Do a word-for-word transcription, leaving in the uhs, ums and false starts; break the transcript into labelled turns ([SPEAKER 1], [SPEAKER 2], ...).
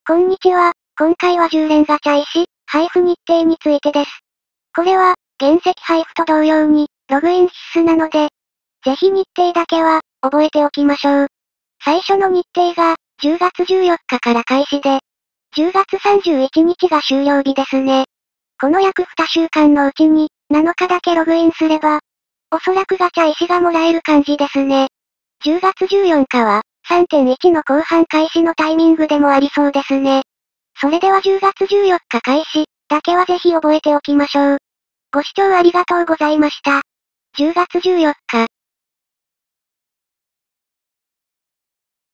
[SPEAKER 1] こんにちは、今回はじゅう連ガチャ石、配布日程についてです。これは、原石配布と同様に、ログイン必須なので、ぜひ日程だけは、覚えておきましょう。最初の日程が、じゅうがつじゅうよっかから開始で、じゅうがつさんじゅういちにちが終了日ですね。この約にしゅうかんのうちに、なのかだけログインすれば、おそらくガチャ石がもらえる感じですね。じゅうがつじゅうよっかは、さんてんいち の後半開始のタイミングでもありそうですね。それではじゅうがつじゅうよっか開始、だけはぜひ覚えておきましょう。ご視聴ありがとうございました。じゅうがつじゅうよっか、